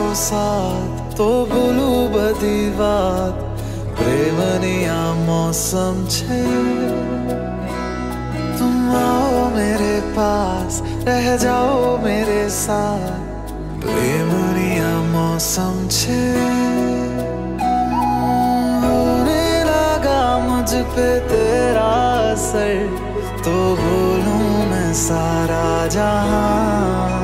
साथ तो भूलू बधी बात प्रेमनी आ मौसम छे तुम आओ मेरे पास रह जाओ मेरे साथ प्रेमनी आ मौसम छे होने लगा मुझ पे तेरा असर तो भूलूं मैं सारा जहां